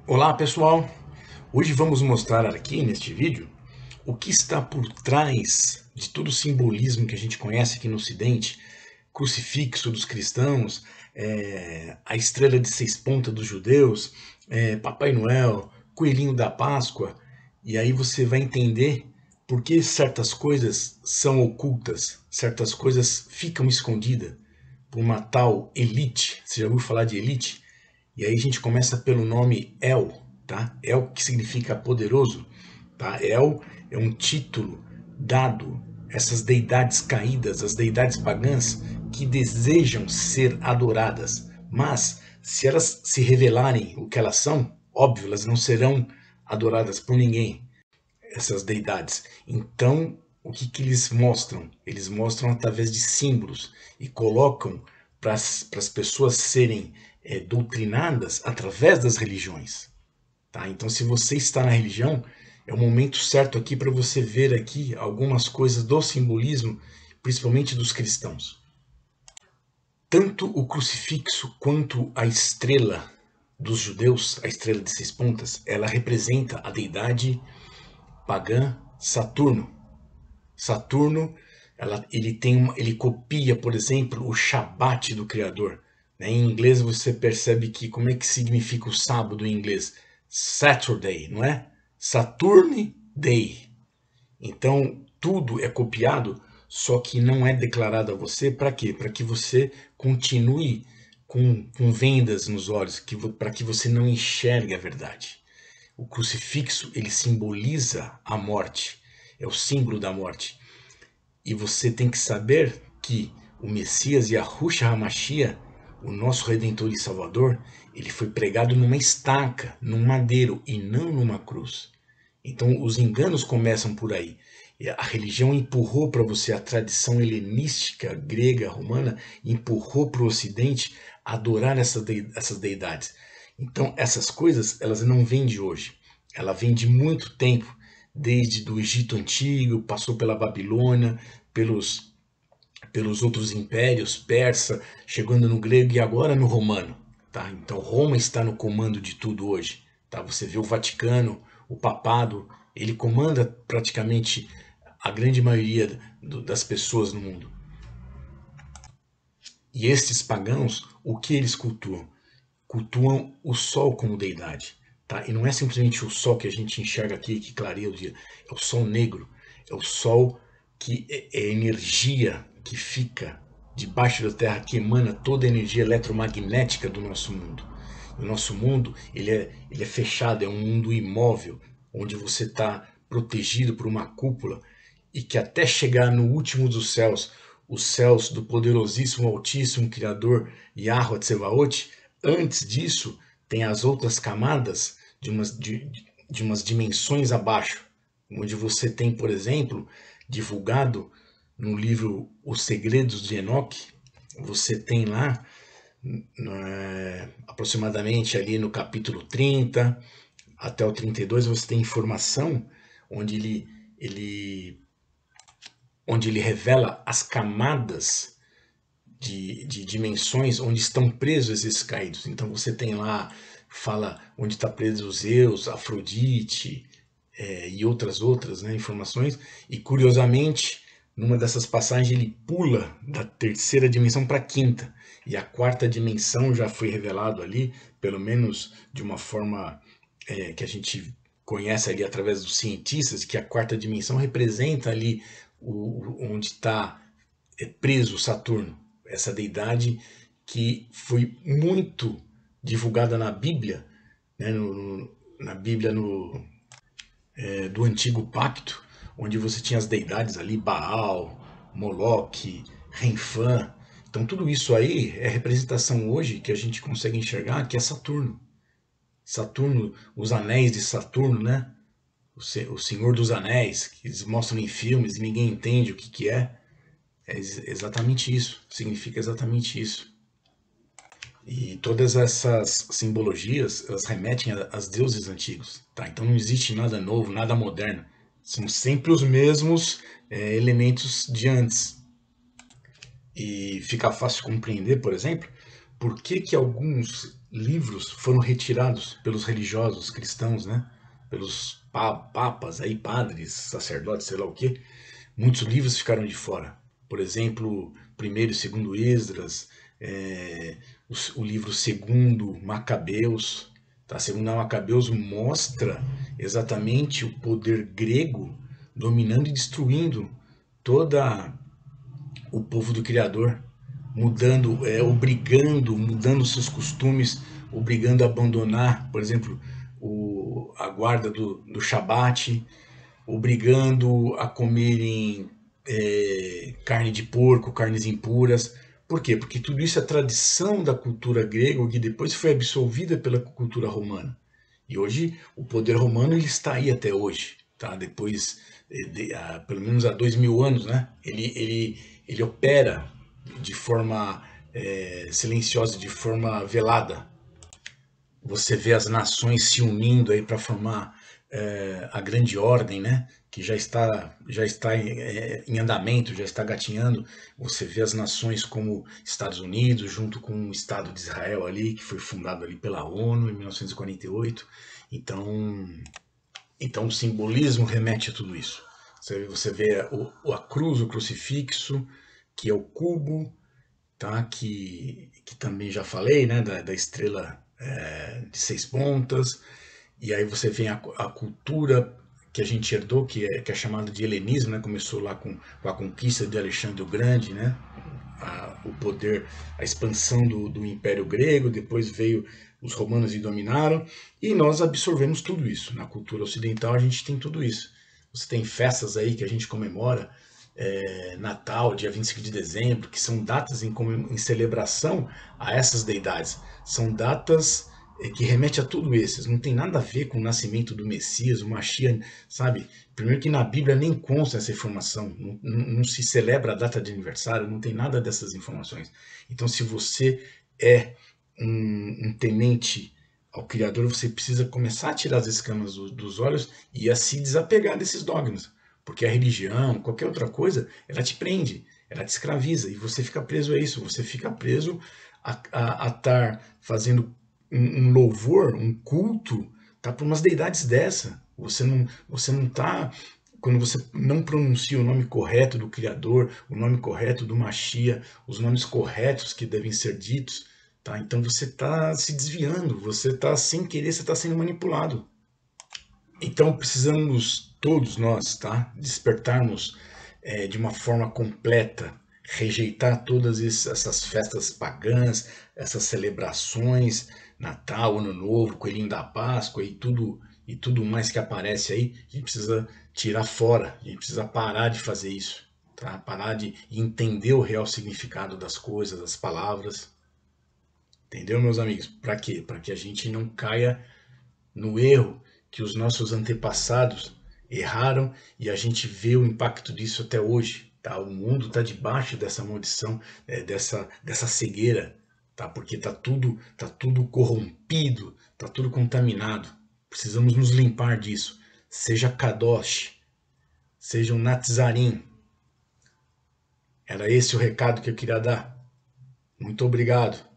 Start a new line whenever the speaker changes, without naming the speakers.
Olá pessoal, hoje vamos mostrar aqui neste vídeo o que está por trás de todo o simbolismo que a gente conhece aqui no Ocidente, crucifixo dos cristãos, a estrela de 6 pontas dos judeus, Papai Noel, coelhinho da Páscoa, e aí você vai entender por que certas coisas são ocultas, certas coisas ficam escondidas por uma tal elite. Você já ouviu falar de elite? E aí a gente começa pelo nome El, tá? El que significa poderoso, tá? El é um título dado a essas deidades caídas, as deidades pagãs que desejam ser adoradas, mas se elas se revelarem o que elas são, óbvio, elas não serão adoradas por ninguém, essas deidades. Então, o que eles mostram? Eles mostram através de símbolos e colocam para as pessoas serem doutrinadas através das religiões. Tá? Então, se você está na religião, é o momento certo aqui para você ver aqui algumas coisas do simbolismo, principalmente dos cristãos. Tanto o crucifixo quanto a estrela dos judeus, a estrela de 6 pontas, ela representa a deidade pagã Saturno. Saturno, ele copia, por exemplo, o Shabat do Criador. Em inglês você percebe que como é que significa o sábado em inglês? Saturday, não é? Saturn Day. Então tudo é copiado, só que não é declarado a você para quê? Para que você continue com vendas nos olhos, para que você não enxergue a verdade. O crucifixo, ele simboliza a morte, é o símbolo da morte. E você tem que saber que o Messias Yahushua HaMashiach, o nosso Redentor e Salvador, ele foi pregado numa estaca, num madeiro e não numa cruz. Então os enganos começam por aí. A religião empurrou para você, a tradição helenística, grega, romana, empurrou para o Ocidente adorar essas deidades. Então essas coisas, elas não vêm de hoje. Ela vem de muito tempo, desde do Egito Antigo, passou pela Babilônia, pelos outros impérios, persa, chegando no grego e agora no romano. Tá? Então Roma está no comando de tudo hoje. Tá? Você vê o Vaticano, o papado, ele comanda praticamente a grande maioria das pessoas no mundo. E estes pagãos, o que eles cultuam? Cultuam o sol como deidade. Tá? E não é simplesmente o sol que a gente enxerga aqui, que clareia o dia. É o sol negro. É o sol que é energia que fica debaixo da terra, que emana toda a energia eletromagnética do nosso mundo. O nosso mundo ele é fechado, é um mundo imóvel, onde você está protegido por uma cúpula e que até chegar no último dos céus, os céus do poderosíssimo, altíssimo Criador Yahweh Tsevaot, antes disso tem as outras camadas de umas dimensões abaixo, onde você tem, por exemplo, divulgado no livro Os Segredos de Enoque, você tem lá aproximadamente ali no capítulo 30 até o 32, você tem informação onde ele revela as camadas de dimensões onde estão presos esses caídos. Então você tem lá, fala onde está preso Zeus, Afrodite e outras, né, informações. E curiosamente, numa dessas passagens ele pula da terceira dimensão para a quinta. E a quarta dimensão já foi revelado ali, pelo menos de uma forma que a gente conhece ali através dos cientistas, que a quarta dimensão representa ali onde está preso Saturno, essa deidade que foi muito divulgada na Bíblia, né, na Bíblia do Antigo Pacto, onde você tinha as deidades ali, Baal, Moloque, Renfã. Então tudo isso aí é representação hoje que a gente consegue enxergar que é Saturno. Saturno, os anéis de Saturno, né? O Senhor dos Anéis, que eles mostram em filmes e ninguém entende o que é. É exatamente isso, significa exatamente isso. E todas essas simbologias, elas remetem aos deuses antigos, tá? Então não existe nada novo, nada moderno. São sempre os mesmos elementos de antes. E fica fácil compreender, por exemplo, por que alguns livros foram retirados pelos religiosos cristãos, né? Pelos papas, aí, padres, sacerdotes, sei lá o quê. Muitos livros ficaram de fora. Por exemplo, primeiro e segundo Esdras, o livro segundo Macabeus. Tá? Segundo Macabeus mostra exatamente o poder grego dominando e destruindo toda o povo do Criador, mudando, mudando seus costumes, obrigando a abandonar, por exemplo, a guarda do Shabat, obrigando a comerem carne de porco, carnes impuras. Por quê? Porque tudo isso é tradição da cultura grega que depois foi absorvida pela cultura romana. E hoje o poder romano ele está aí até hoje, tá? Depois, pelo menos há 2000 anos, né? Ele opera de forma silenciosa, de forma velada. Você vê as nações se unindo aí para formar a grande ordem, né? Que já está em andamento, já está gatinhando. Você vê as nações como Estados Unidos, junto com o Estado de Israel ali, que foi fundado ali pela ONU em 1948. Então o simbolismo remete a tudo isso. Você vê a cruz, o crucifixo, que é o cubo, tá? Que também já falei, né? Da estrela de 6 pontas. E aí você vem a cultura que a gente herdou, que é chamada de helenismo, né? Começou lá com a conquista de Alexandre o Grande, né? O poder, a expansão do Império Grego, depois veio os romanos e dominaram, e nós absorvemos tudo isso. Na cultura ocidental a gente tem tudo isso. Você tem festas aí que a gente comemora, Natal, dia 25 de dezembro, que são datas em celebração a essas deidades. São datas que remete a tudo isso. Não tem nada a ver com o nascimento do Messias, o Mashiach, sabe? Primeiro que na Bíblia nem consta essa informação, não se celebra a data de aniversário, não tem nada dessas informações. Então, se você é um temente ao Criador, você precisa começar a tirar as escamas dos olhos e a se desapegar desses dogmas. Porque a religião, qualquer outra coisa, ela te prende, ela te escraviza e você fica preso a isso, você fica preso a estar fazendo um louvor, um culto, tá, para umas deidades dessa. Você não tá, quando você não pronuncia o nome correto do Criador, o nome correto do Mashiach, os nomes corretos que devem ser ditos, tá? Então você está se desviando, você está sem querer, você está sendo manipulado. Então precisamos todos nós, tá, despertarmos de uma forma completa, rejeitar todas essas festas pagãs, essas celebrações, Natal, Ano Novo, Coelhinho da Páscoa e tudo mais que aparece aí. A gente precisa tirar fora, a gente precisa parar de fazer isso, tá? Parar de entender o real significado das coisas, das palavras. Entendeu, meus amigos? Para quê? Para que a gente não caia no erro que os nossos antepassados erraram e a gente vê o impacto disso até hoje. Tá? O mundo está debaixo dessa maldição, dessa cegueira, tá? Porque tá tudo corrompido, tá tudo contaminado. Precisamos nos limpar disso. Seja Kadosh, seja um Natzarim. Era esse o recado que eu queria dar. Muito obrigado.